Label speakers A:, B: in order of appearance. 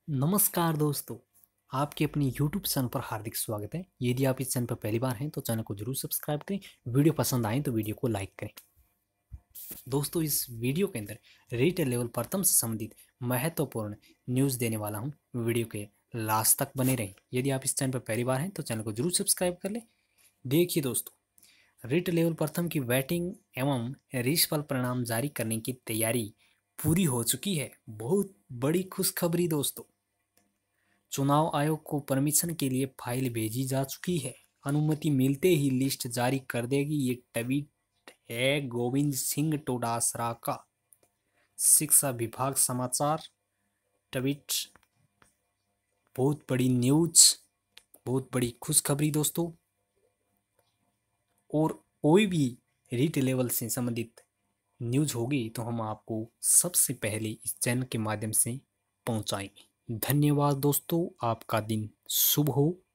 A: नमस्कार दोस्तों, आपके अपने YouTube चैनल पर हार्दिक स्वागत है। यदि आप इस चैनल पर पहली बार हैं तो चैनल को जरूर सब्सक्राइब करें। वीडियो पसंद आए तो वीडियो को लाइक करें। दोस्तों, इस वीडियो के अंदर रिटेल लेवल प्रथम से संबंधित महत्वपूर्ण न्यूज़ देने वाला हूं। वीडियो के लास्ट तक बने रहें। यदि आप इस चैनल पर पहली बार हैं तो चैनल को जरूर सब्सक्राइब कर लें। देखिए दोस्तों, रिटेल लेवल प्रथम की वैटिंग एवं रिशफल परिणाम जारी करने की तैयारी पूरी हो चुकी है। बहुत बड़ी खुशखबरी दोस्तों, चुनाव आयोग को परमिशन के लिए फाइल भेजी जा चुकी है। अनुमति मिलते ही लिस्ट जारी कर देगी। ये ट्वीट है गोविंद सिंह डोटासरा का। शिक्षा विभाग समाचार ट्वीट। बहुत बड़ी न्यूज, बहुत बड़ी खुशखबरी दोस्तों। और कोई भी रीट लेवल से संबंधित न्यूज होगी तो हम आपको सबसे पहले इस चैनल के माध्यम से पहुंचाएंगे। धन्यवाद दोस्तों, आपका दिन शुभ हो।